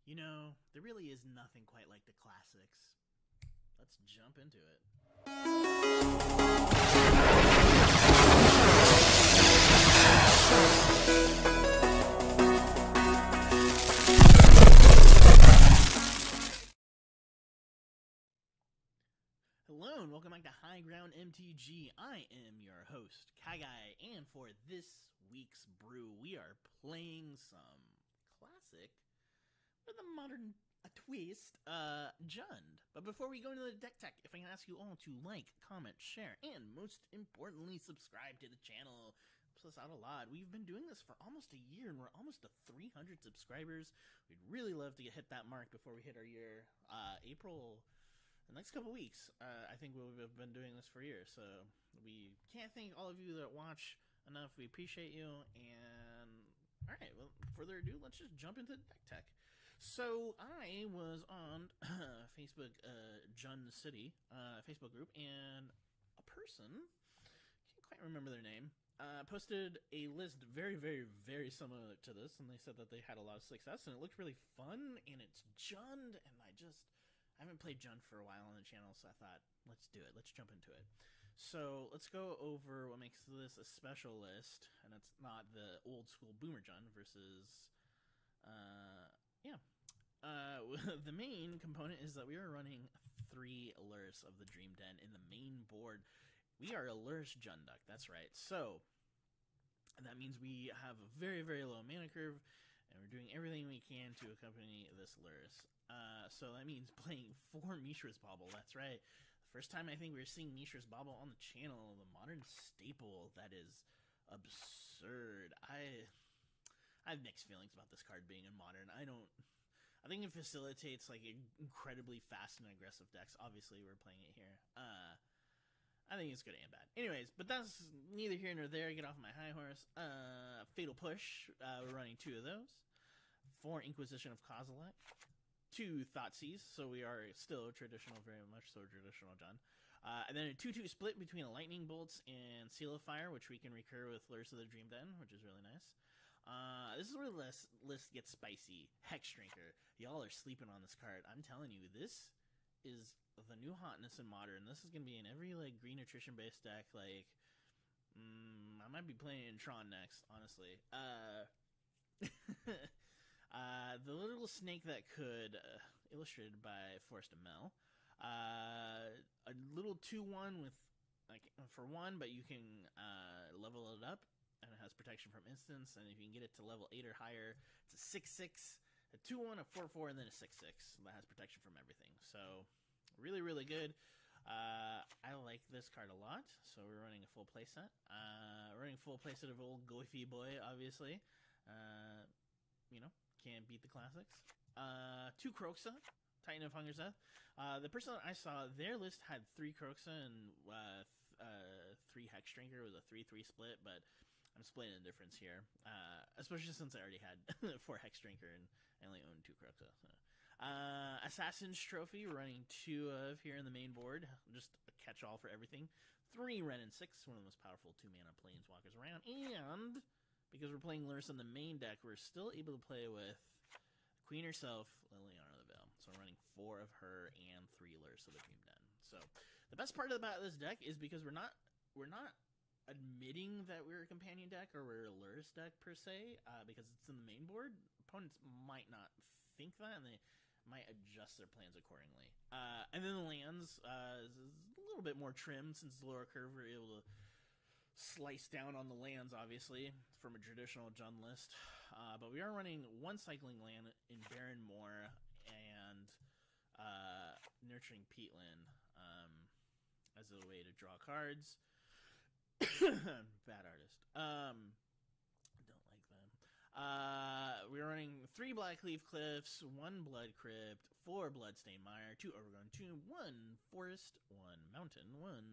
You know, there really is nothing quite like the classics. Let's jump into it. Hello and welcome back to High Ground MTG. I am your host, KyGuy, and for this week's brew, we are playing some classic with a modern twist, Jund. But before we go into the deck tech, if I can ask you all to like, comment, share, and most importantly, subscribe to the channel. It helps us out a lot. We've been doing this for almost a year, and we're almost to 300 subscribers. We'd really love to hit that mark before we hit our year, April. The next couple weeks, I think we've been doing this for years, so we can't thank all of you that watch enough. We appreciate you, and alright, well, further ado, let's just jump into deck tech. So, I was on Facebook, Jund City, Facebook group, and a person, can't quite remember their name, posted a list very similar to this, and they said that they had a lot of success, and it looked really fun, and it's Jund, and I haven't played Jund for a while on the channel, so I thought, let's do it. Let's jump into it. So, let's go over what makes this a special list, and it's not the old school Boomer Jund versus, the main component is that we are running 3 Lurrus of the Dream Den in the main board. We are a Lurrus Jund deck, that's right. So, that means we have a very low mana curve, and we're doing everything we can to accompany this Lurrus. So that means playing 4 Mishra's Bauble, that's right. The first time I think we were seeing Mishra's Bauble on the channel, the modern staple, that is absurd. I have mixed feelings about this card being in modern. I think it facilitates like incredibly fast and aggressive decks. Obviously, we're playing it here. I think it's good and bad. Anyways, but that's neither here nor there. Get off my high horse. Fatal Push. We're running 2 of those. 4 Inquisition of Kozilek. 2 Thoughtseize, so we are still traditional, very much so traditional Jund. And then a 2-2 split between a Lightning Bolts and Seal of Fire, which we can recur with Lurrus of the Dream Den, which is really nice. This is where the list gets spicy. Hexdrinker. Y'all are sleeping on this card. I'm telling you, this is the new hotness in modern. This is going to be in every like green attrition based deck. Like, I might be playing in Tron next, honestly. The little snake that could, illustrated by Forrest Mel. A little 2/1 with like for 1, but you can level it up, and it has protection from instants. And if you can get it to level 8 or higher, it's a 6/6, a 2/1, a 4/4, and then a 6/6 that has protection from everything. So really good. I like this card a lot, so we're running a full playset. We're running a full playset of old Goify Boy, obviously. You know, can't beat the classics. 2 Kroxa, Titan of Hunger's Death. The person that I saw, their list had 3 Kroxa and 3 Hexdrinker. It was a 3-3 split, but I'm splitting the difference here. Especially since I already had 4 Hexdrinker and I only own 2 Kroxa. So. Assassin's Trophy, we're running 2 of here in the main board. Just a catch-all for everything. 3 Ren and 6, one of the most powerful 2-mana planeswalkers around. And because we're playing Lurrus in the main deck, we're still able to play with Queen herself, Liliana the Veil. So we're running 4 of her and 3 Lurrus of the Dream Den. So the best part about this deck is because we're not admitting that we're a companion deck or we're a Lurrus deck per se, because it's in the main board. Opponents might not think that, and they might adjust their plans accordingly. And then the lands is a little bit more trim since the lower curve. We're able to slice down on the lands, obviously, from a traditional Jund list. But we are running 1 cycling land in Barren Moor and Nurturing Peatland as a way to draw cards. Bad artist. Don't like them. We're running 3 Blackleaf Cliffs, 1 Blood Crypt, 4 Bloodstained Mire, 2 Overgrown Tomb, 1 Forest, 1 Mountain,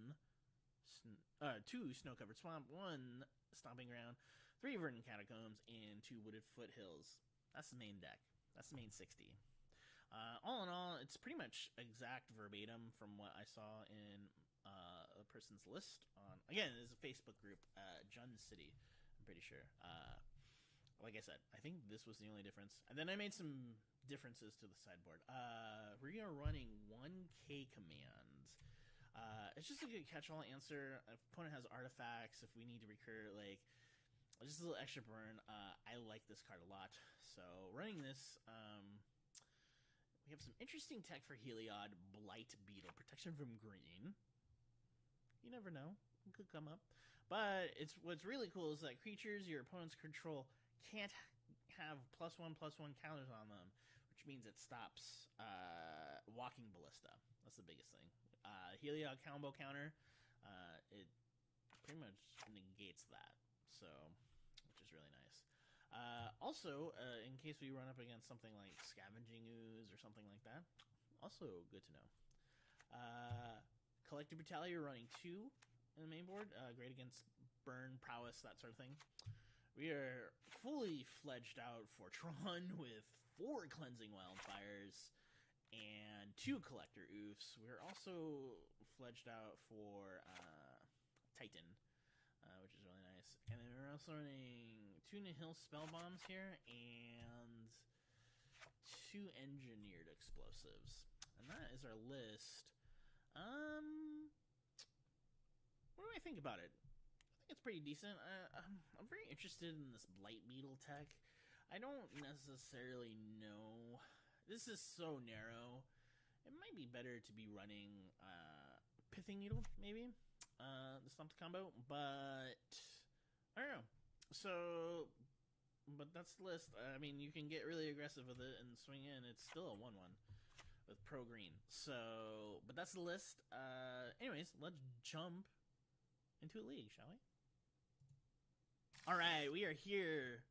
2 Snow-Covered Swamp, 1 Stomping Ground, 3 Verdant Catacombs, and 2 Wooded Foothills. That's the main deck. That's the main 60. All in all, it's pretty much exact verbatim from what I saw in a person's list on, again, it is a Facebook group, Jund City, I'm pretty sure. like I said, I think this was the only difference. And then I made some differences to the sideboard. We are running 1K commands. It's just a good catch-all answer. If opponent has artifacts, if we need to recur, like, just a little extra burn. I like this card a lot. So running this, we have some interesting tech for Heliod, Blight Beetle, protection from green. You never know, it could come up. But what's really cool is that creatures your opponents control can't have +1/+1 counters on them, which means it stops Walking Ballista. That's the biggest thing. Heliod combo counter, it pretty much negates that, so which is really nice. Also, in case we run up against something like Scavenging Ooze or something like that, also good to know. Collective Brutality, we're running 2 in the main board, great against burn, prowess, that sort of thing. We are fully fledged out for Tron with 4 Cleansing Wildfires and 2 Collector Oofs. We're also fledged out for Titan, which is really nice. And then we're also running 2 Nihil Spell Bombs here and 2 Engineered Explosives. And that is our list. What do I think about it? I think it's pretty decent. I'm very interested in this Blight Beetle tech. I don't necessarily know. This is so narrow. It might be better to be running Pithing Needle, maybe. The Stumped combo, but I don't know. So, but that's the list. I mean, you can get really aggressive with it and swing in. It's still a 1/1 with pro green. So, but that's the list. Anyways, let's jump into a league, shall we? All right, we are here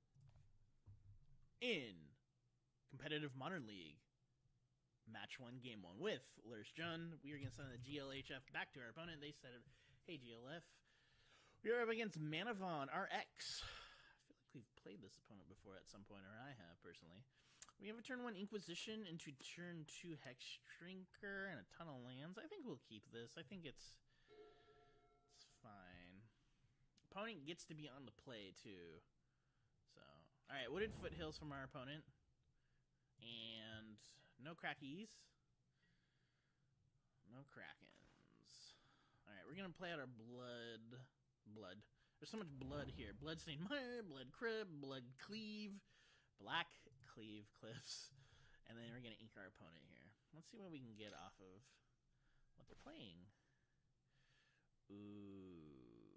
in competitive Modern League. Match 1, game 1 with Lurrus Jun. We are going to send the GLHF back to our opponent. They said, hey, GLF. We are up against Manavon RX. I feel like we've played this opponent before at some point, or I have, personally. We have a turn 1 Inquisition into turn 2 Hex Shrinker and a ton of lands. I think we'll keep this. I think it's fine. Opponent gets to be on the play, too. So, alright, Wooded Foothills from our opponent. And no crackies. No Krakens. Alright, we're going to play out our blood. There's so much blood here. Bloodstained Mire, Blood Crib, Blood Cleave, Black Cleave Cliffs. And then we're going to ink our opponent here. Let's see what we can get off of what they're playing. Ooh.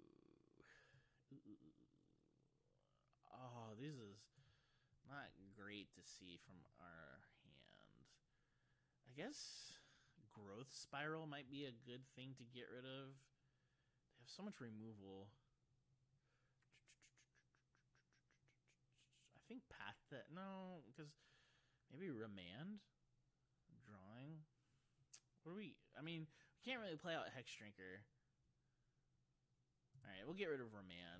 Oh, this is not great to see from our hand. I guess Growth Spiral might be a good thing to get rid of. They have so much removal. I think Path that... No, because maybe Remand? Drawing? What do we... I mean, we can't really play out Hex Drinker. Alright, we'll get rid of Remand.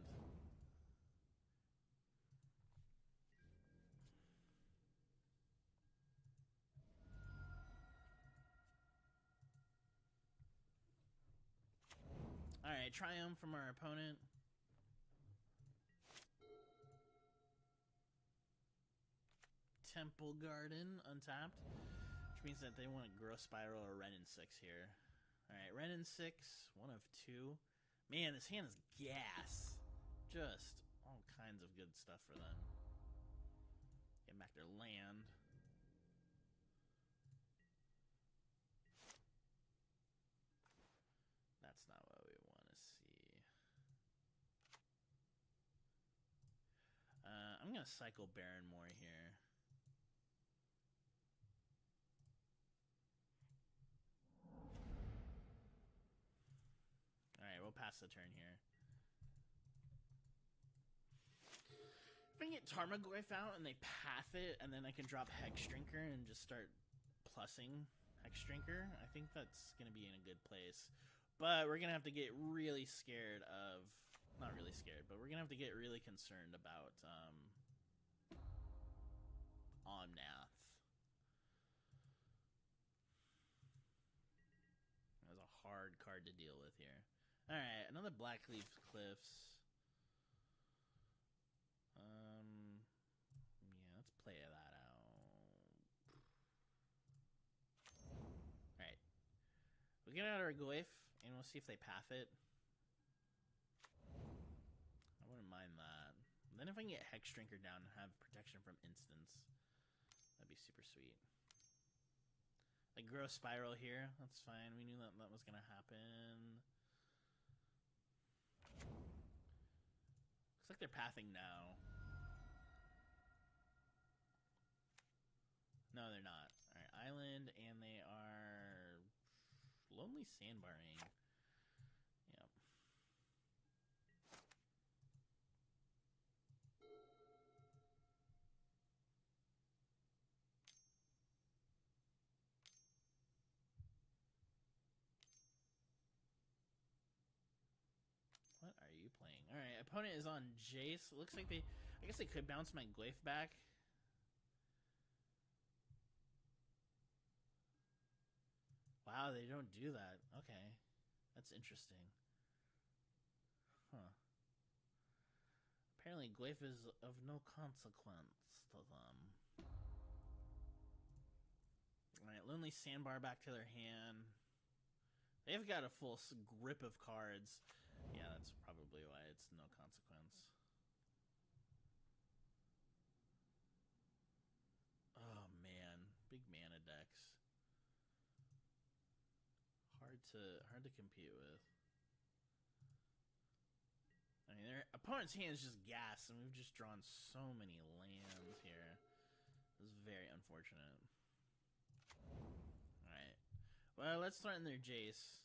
Alright, Triumph from our opponent. Temple Garden, untapped. Which means that they want to Growth Spiral or Ren and 6 here. Alright, Ren and 6, 1 of 2. Man, this hand is gas. Just all kinds of good stuff for them. Getting back their land. That's not what we want to see. I'm going to cycle Baron more here. Alright, we'll pass the turn here. If I can get Tarmogoyf out and they path it, and then I can drop Hex Drinker and just start plussing Hex Drinker, I think that's going to be in a good place. But we're going to have to get really scared of... Not really scared, but we're going to have to get really concerned about Omnanth. That's a hard card to deal with here. Alright, another Blackleaf Cliffs. get out our Glyph, and we'll see if they path it. I wouldn't mind that. And then if I can get Hex Drinker down and have protection from instants, that'd be super sweet. Like, grow Spiral here, that's fine. We knew that that was going to happen. Looks like they're pathing now. No, they're not. Alright, Island, and they are Lonely Sandbarring. Yep. What are you playing? Alright, opponent is on Jace. Looks like they... I guess they could bounce my Glyph back. Wow, they don't do that. Okay. That's interesting. Huh. Apparently Glyph is of no consequence to them. Alright, Lonely Sandbar back to their hand. They've got a full grip of cards. Yeah, that's probably why it's no consequence. Oh man, big mana decks. Hard to compete with. I mean, their opponent's hand is just gas, and we've just drawn so many lands here. This is very unfortunate. Alright. Well, let's threaten their Jace.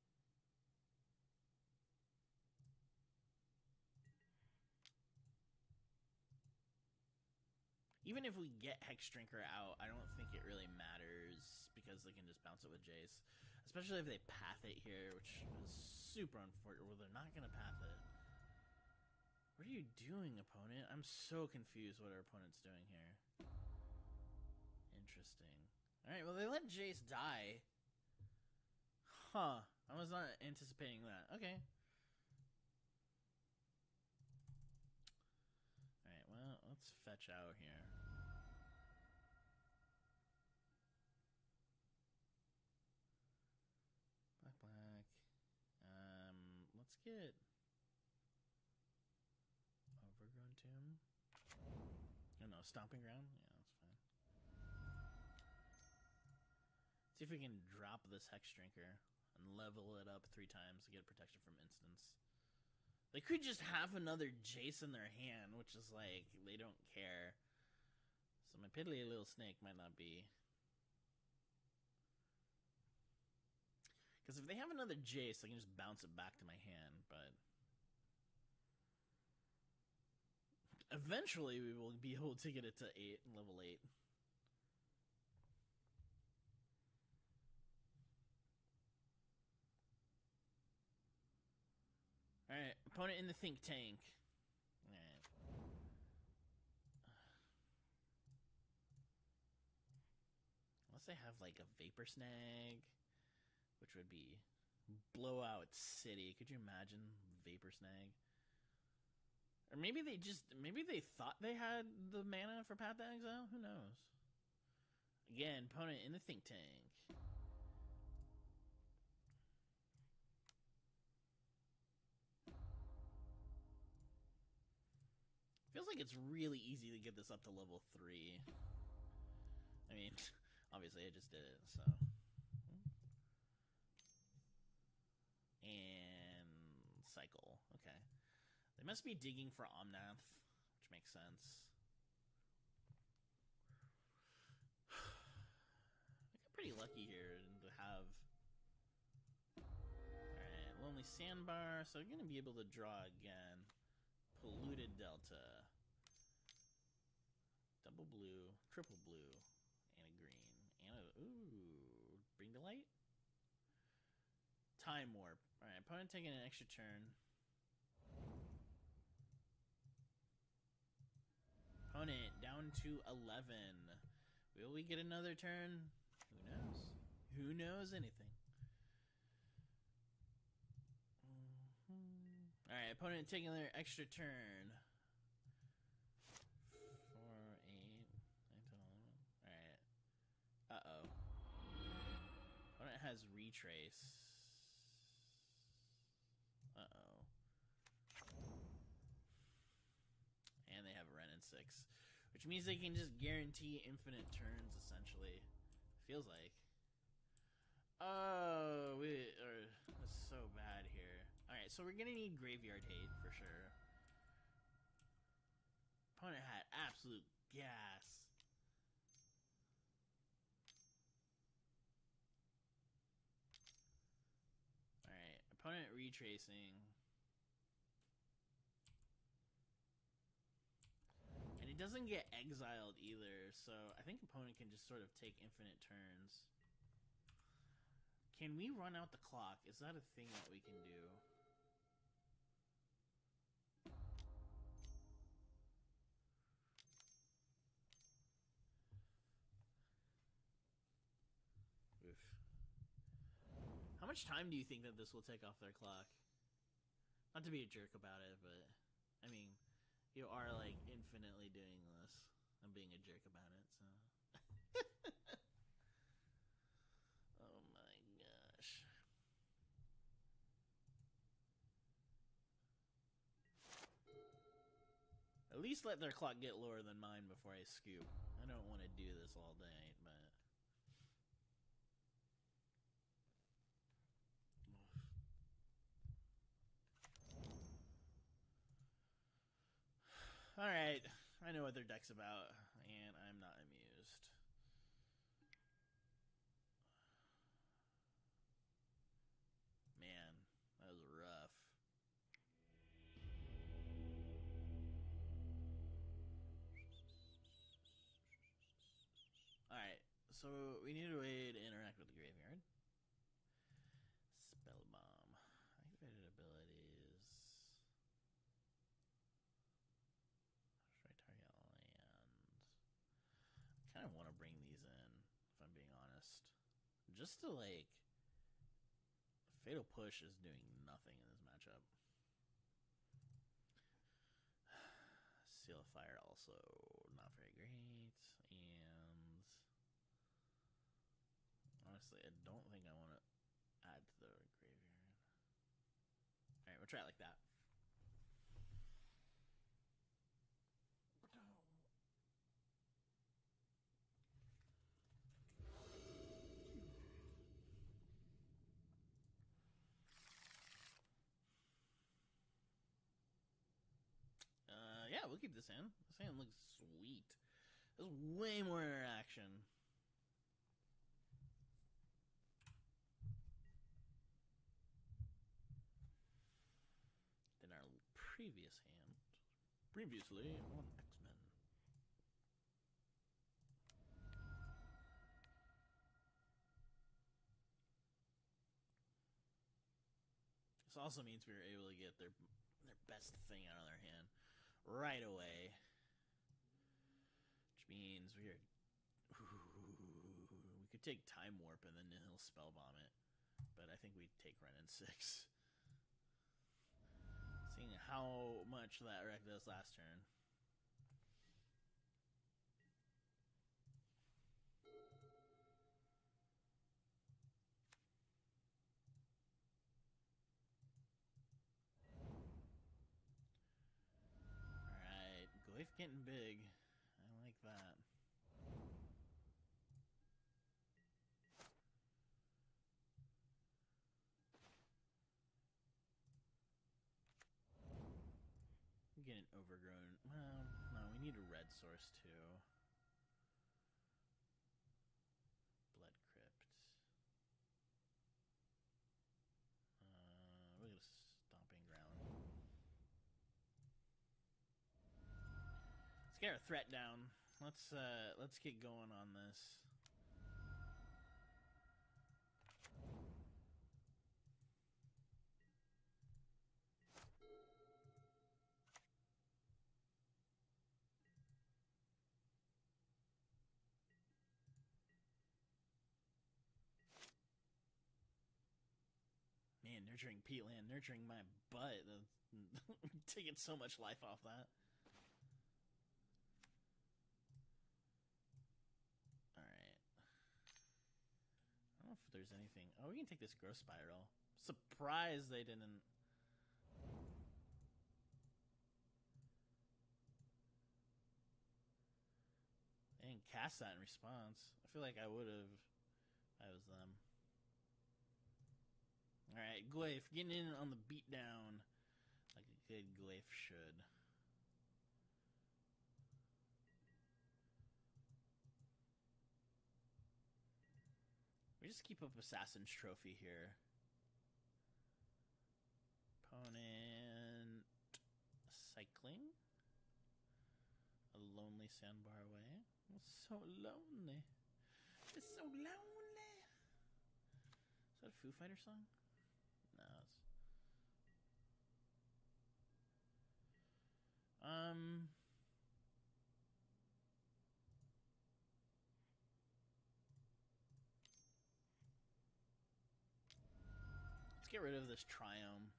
Even if we get Hex Drinker out, I don't think it really matters because they can just bounce it with Jace. Especially if they path it here, which is super unfortunate. Well, they're not going to path it. What are you doing, opponent? I'm so confused what our opponent's doing here. Interesting. Alright, well, they let Jace die. Huh. I was not anticipating that. Okay. Alright, well, let's fetch out here. Black. Let's get Overgrown Tomb. Oh no, Stomping Ground? Yeah, that's fine. See if we can drop this Hex Drinker and level it up 3 times to get protection from instants. They could just have another Jace in their hand, which is like, they don't care. So my piddly little snake might not be. Because if they have another Jace, I can just bounce it back to my hand, but... Eventually, we will be able to get it to level 8. Alright, opponent in the think tank. Alright. Unless they have, like, a Vapor Snag, which would be Blowout City. Could you imagine Vapor Snag? Or maybe they thought they had the mana for Path to Exile? Who knows? Again, opponent in the think tank. Feels like it's really easy to get this up to level 3. I mean, obviously I just did it, so... And... Cycle. Okay. They must be digging for Omnanth, which makes sense. I got pretty lucky here to have... Alright, Lonely Sandbar, so I'm going to be able to draw again. Polluted Delta. Double blue, triple blue, and a green. And a... Ooh, Bring to Light? Time Warp. Alright, opponent taking an extra turn. Opponent down to 11. Will we get another turn? Who knows? Who knows anything? Alright, opponent taking their extra turn. 4, 8, 9, 10, 11. Alright. Uh-oh. Opponent has Retrace. Uh-oh. And they have Ren and 6. Which means they can just guarantee infinite turns, essentially. Feels like. Oh, that's so bad here. Alright, so we're gonna need Graveyard Hate, for sure. Opponent had absolute gas. Alright, opponent retracing. And it doesn't get exiled either, so I think opponent can just sort of take infinite turns. Can we run out the clock? Is that a thing that we can do? Oof. How much time do you think that this will take off their clock? Not to be a jerk about it, but I mean, you are like infinitely doing this. I'm being a jerk about it, so. Oh my gosh. At least let their clock get lower than mine before I scoop. I don't want to do this all day, but. Alright, I know what their deck's about, and I'm not amused. Man, that was rough. Alright, so we need a way to interact with the graveyard. Spell Bomb. Activated abilities. Try target land. I kind of want to bring these in, if I'm being honest. Just to, like... Fatal Push is doing nothing in this matchup. Seal of Fire also not very great. And... honestly, I don't think I want to add to the graveyard. Alright, we'll try it like that. Yeah, we'll keep this hand. This hand looks sweet. There's way more interaction. Than our previous hand. Previously on X-Men. This also means we were able to get their best thing out of their hand right away. Which means we are... we could take Time Warp and then he'll Spell Bomb it. But I think we take Ren and 6. Seeing how much that wrecked us last turn. Alright, Goyf getting big. I like that. Get an overgrown. Well, no, we need a red source too. Blood Crypt. We'll get a Stomping Ground. Let's get our threat down. Let's get going on this. Man, nurturing peatland, nurturing my butt. Taking so much life off that. Alright. I don't know know if there's anything. Oh, we can take this growth spiral. Surprised they didn't. They didn't cast that in response. I feel like I would have. That was them. Alright, Glyph getting in on the beatdown like a good Glyph should. We just keep up Assassin's Trophy here. Opponent cycling. A lonely sandbar away. It's so lonely. It's so lonely. Is that a Foo Fighter song? No, it's... Let's get rid of this Triome.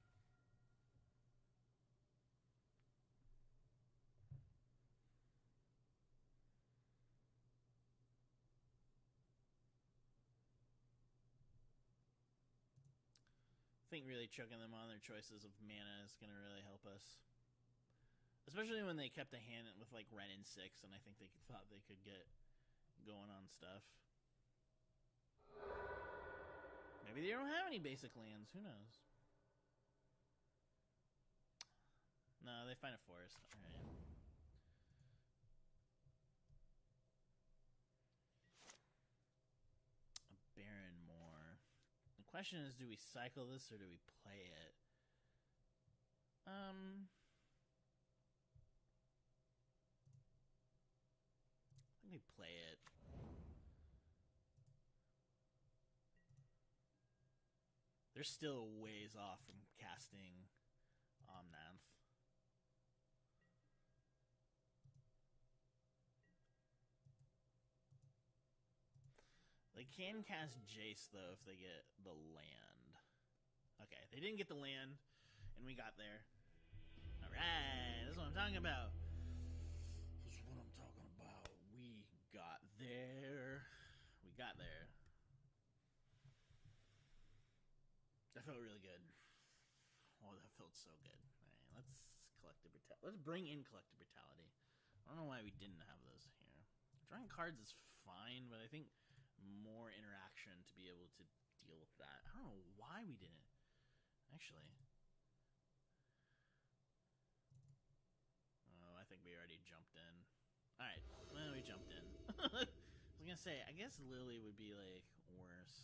I think really chucking them on their choices of mana is going to really help us. Especially when they kept a hand with like Ren and 6, and I think they thought they could get going on stuff. Maybe they don't have any basic lands, who knows? No, they find a forest, alright. A Baron more. The question is, do we cycle this or do we play it? I think we play it. They're still ways off from casting Omnanth. They can cast Jace, though, if they get the land. Okay, they didn't get the land, and we got there. Alright, that's what I'm talking about. This is what I'm talking about. We got there. We got there. That felt really good. Oh, that felt so good. Alright, let's collective brutality. Let's bring in collective brutality. I don't know why we didn't have those here. Drawing cards is fine, but I think more interaction to be able to deal with that. I don't know why we didn't. Actually. Oh, I think we already jumped in. Alright, well, we jumped in. I was gonna say, I guess Lily would be, like, worse.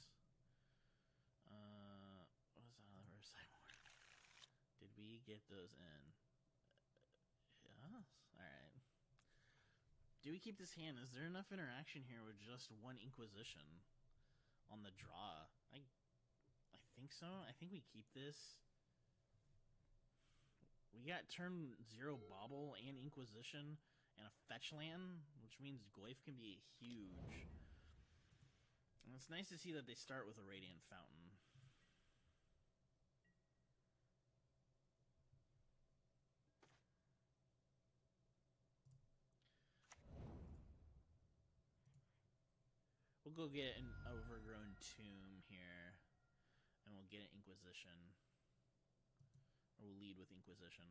What was that other side? Did we get those in? Yes. Alright. Do we keep this hand? Is there enough interaction here with just one Inquisition on the draw? I think so. I think we keep this. We got turn 0 Bauble and Inquisition and a fetch land, which means Glyph can be huge. And it's nice to see that they start with a Radiant Fountain. We'll go get an overgrown tomb here, and we'll get an Inquisition. Or we'll lead with Inquisition.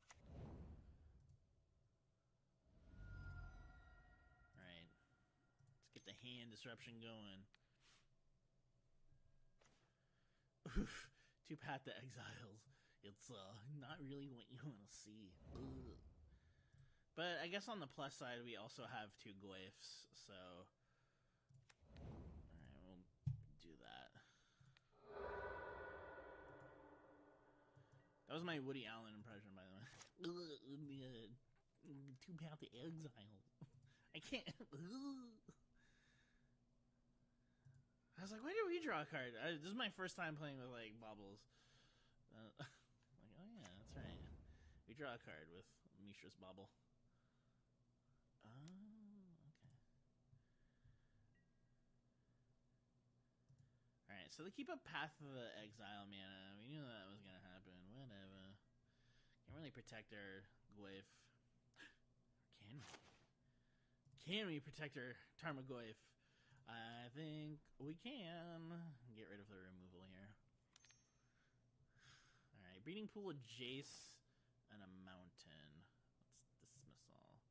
Alright. Let's get the hand disruption going. Oof. 2 Path to Exiles. It's not really what you want to see. Ugh. But I guess on the plus side, we also have 2 Glyphs, so... do that. That was my Woody Allen impression, by the way. 2 Path to Exile. I can't. I was like, why did we draw a card? This is my first time playing with like baubles. Like, oh yeah, that's right. We draw a card with Mishra's Bauble. Oh. Alright, so they keep up Path of the Exile mana. We knew that was gonna happen. Whatever. Can't really protect our Glyph. Can we? Can we protect our Tarmogoyf? I think we can get rid of the removal here. Alright, Breeding Pool, Jace, and a Mountain. Let's dismiss all.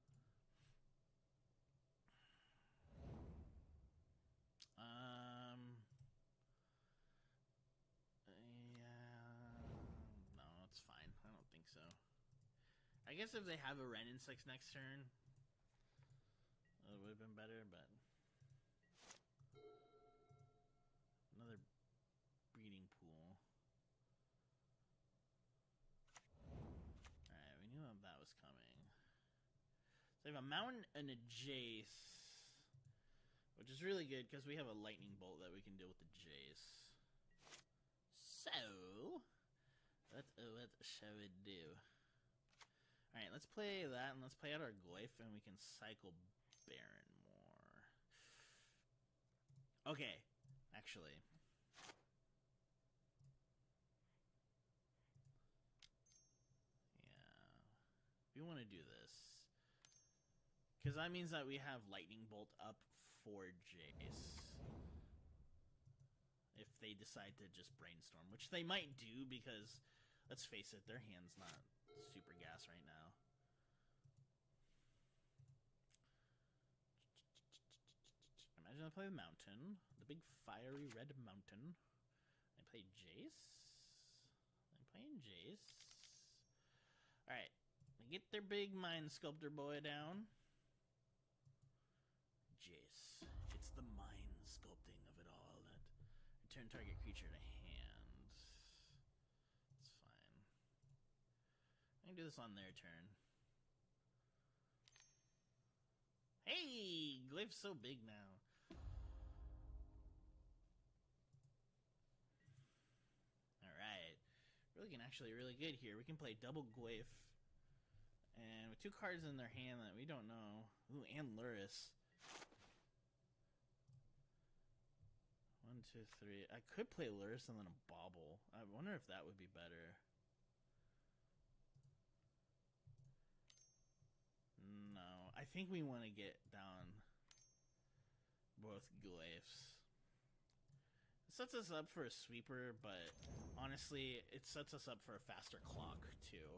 Yeah, no, it's fine. I don't think so. I guess if they have a Ren in 6 next turn, it would have been better, but another Breeding Pool. Alright, we knew that was coming. So they have a Mountain and a Jace, which is really good because we have a Lightning Bolt that we can deal with the Jace. So, what shall we do? Alright, let's play that, and let's play out our Glyph, and we can cycle Baron more. Okay, actually. Yeah. We want to do this. Because that means that we have Lightning Bolt up for Jace. If they decide to just Brainstorm, which they might do because, let's face it, their hand's not super gas right now. Imagine I play the Mountain, the big fiery red Mountain. I play Jace. I'm playing Jace. Alright, get their big Mind Sculptor boy down. Jace, it's the mind sculpting of it all that return target creature to hand. It's fine. I can do this on their turn. Hey, Glyph's so big now. Alright. We're looking actually really good here. We can play double Glyph. And with 2 cards in their hand that we don't know. Ooh, and Lurrus. 1, 2, 3. I could play Lurrus and then a Bauble. I wonder if that would be better. No, I think we want to get down both Glyphs. It sets us up for a sweeper, but honestly, it sets us up for a faster clock too.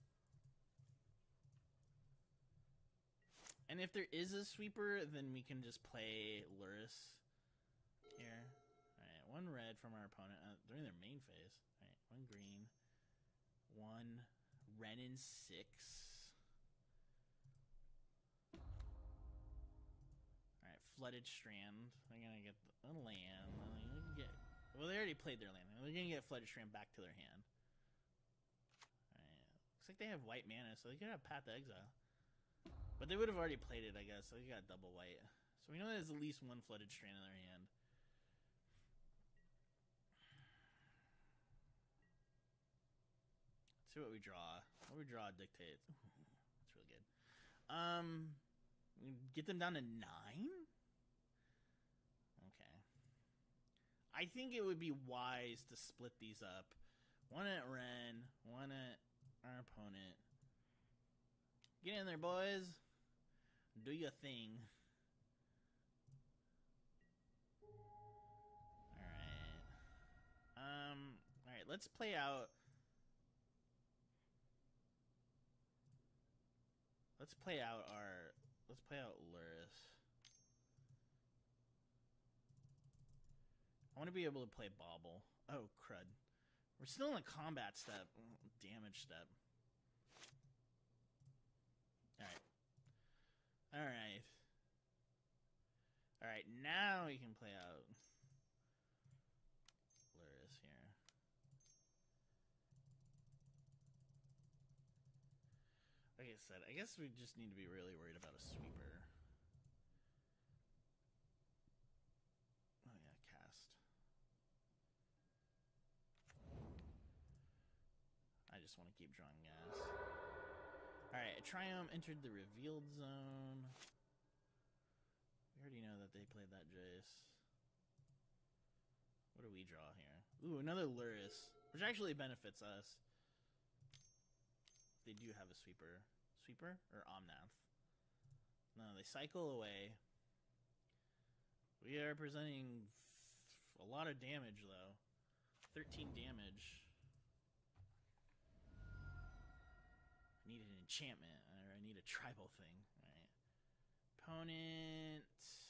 And if there is a sweeper, then we can just play Lurrus here. Alright, 1 red from our opponent during their main phase. Alright, 1 green. 1 Ren in 6. Alright, Flooded Strand. They're gonna get a land. Well, they already played their land. They're gonna get Flooded Strand back to their hand. Alright, looks like they have white mana, so they could have Path to Exile. But they would have already played it, I guess. So they got double white. So we know there's at least 1 Flooded Strand in their hand. Let's see what we draw. What we draw dictates. Ooh, that's really good. Get them down to 9? Okay. I think it would be wise to split these up. 1 at Ren, 1 at our opponent. Get in there, boys. Do your thing. Alright. Alright, let's play out. Let's play out Lurrus. I want to be able to play Bauble. Oh, crud. We're still in the combat step. Damage step. Alright. Alright. Alright, now we can play out Lurrus here. Like I said, I guess we just need to be really worried about a sweeper. Oh yeah, cast. I just want to keep drawing gas. Alright, a Triumph entered the revealed zone. We already know that they played that Jace. What do we draw here? Ooh, another Lurrus, which actually benefits us. They do have a sweeper. Sweeper or Omnanth? No, they cycle away. representing a lot of damage, though. 13 damage. I need an enchantment, or I need a tribal thing. Alright. Opponent.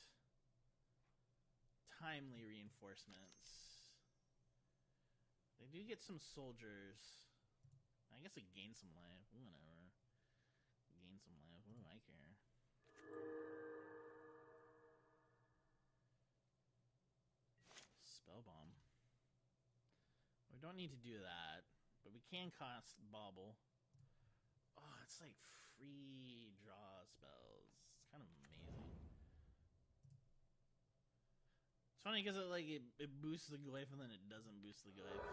Timely reinforcements. They do get some soldiers. I guess it gains some life. Whatever. Gain some life. What do I care? Spell bomb. We don't need to do that, but we can cast Bauble. Oh, it's like free draw spells. It's kind of amazing. It's funny because it boosts the Glyph and then it doesn't boost the Glyph.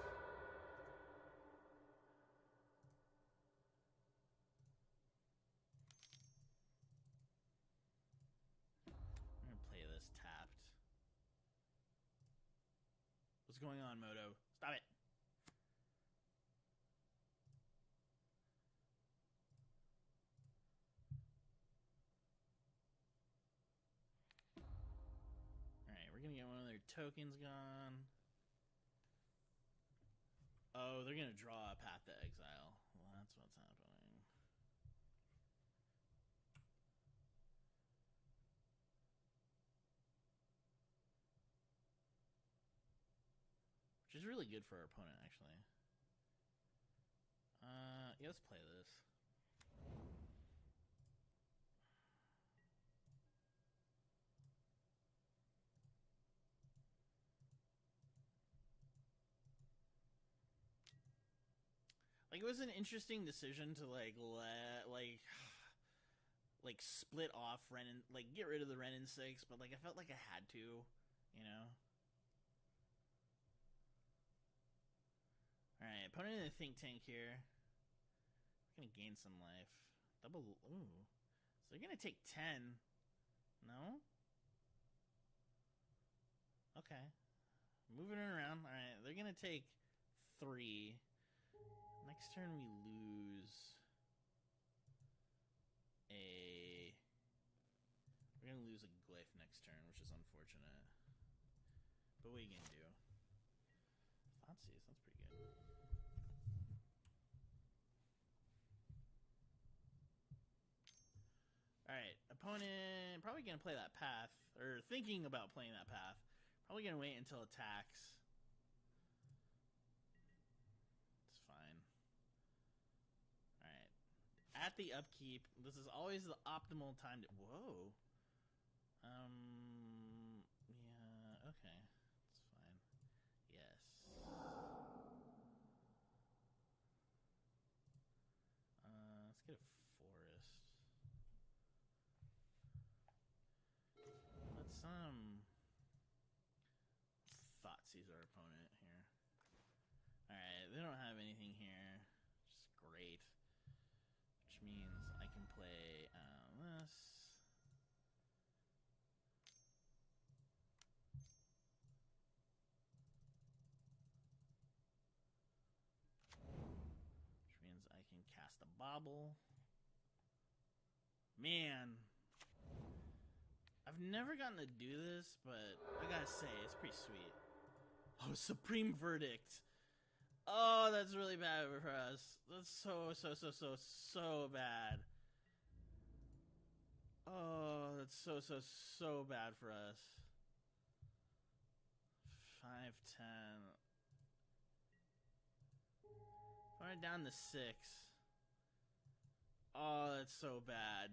I'm gonna play this tapped. What's going on, Moto? Stop it! Alright, we're gonna get one of their tokens gone. Oh, they're gonna draw a Path to Exile. Well, that's what's happening. Which is really good for our opponent, actually. Yeah, let's play this. Like, it was an interesting decision to split off Ren and get rid of the Ren and 6, but I felt like I had to, you know. All right, opponent in the think tank here. We're gonna gain some life. Double. Ooh, so they're gonna take 10. No. Okay. Moving it around. All right, they're gonna take 3. Next turn we lose a... We're gonna lose a Glyph next turn, which is unfortunate. But what are you gonna do? Thoughtseize, that's pretty good. Alright, opponent probably gonna play that path, or thinking about playing that path. Probably gonna wait until attacks. At the upkeep, this is always the optimal time to... Whoa. Yeah, okay. It's fine. Yes. Let's get a forest. Let's, Thoughtseize our opponent here. Alright, they don't have anything here. Which is great. Which means I can play this. Which means I can cast a Bauble. Man. I've never gotten to do this, but I gotta say, it's pretty sweet. Oh, Supreme Verdict. Oh, that's really bad for us. That's so bad. Oh, that's so bad for us. 5-10. Right down to 6. Oh, that's so bad.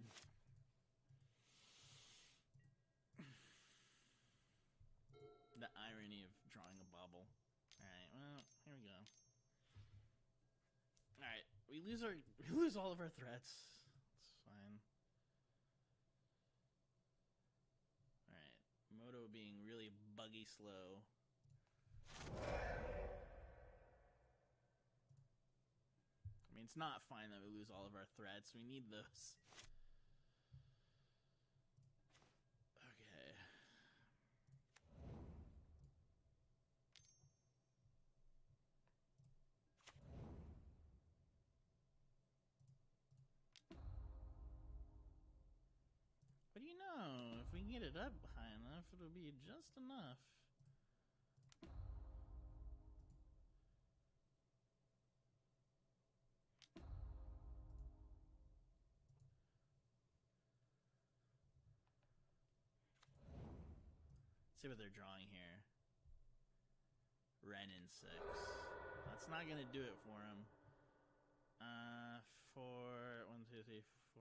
The irony of drawing a Bauble. Alright, well, here we go. Alright, we lose all of our threats. It's fine. Alright, Moto being really buggy slow. I mean, it's not fine that we lose all of our threats. We need those. Okay. What do you know? If we can get it up high enough. if it'll be just enough. Let's see what they're drawing here. Ren in 6. That's not gonna do it for him. 4, 1, 2, 3, 4.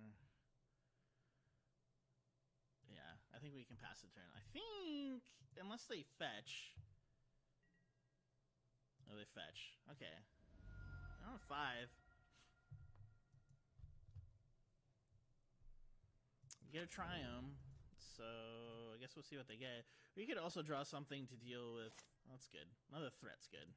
Yeah, I think we can pass the turn. I think, unless they fetch. Oh, they fetch. Okay. Oh, 5. You get a Triumph, so I guess we'll see what they get. We could also draw something to deal with. Oh, that's good. Another threat's good.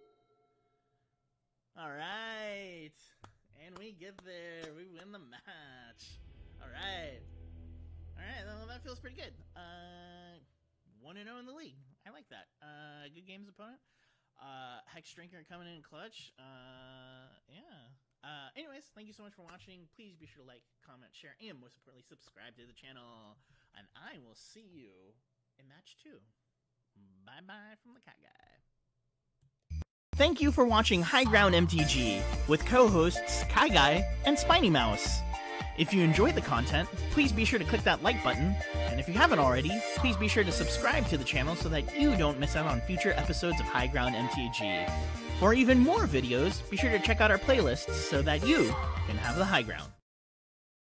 Alright! And we get there. We win the match. Alright. Alright, well, that feels pretty good. 1-0 in the league. I like that. Good games opponent. Hex Drinker coming in clutch. Yeah. Anyways, thank you so much for watching. Please be sure to like, comment, share, and most importantly, subscribe to the channel. And I will see you in match 2. Bye-bye from the KyGuy. Thank you for watching High Ground MTG with co-hosts KyGuy and Spiny Mouse. If you enjoyed the content, please be sure to click that like button, and if you haven't already, please be sure to subscribe to the channel so that you don't miss out on future episodes of High Ground MTG. For even more videos, be sure to check out our playlists so that you can have the high ground.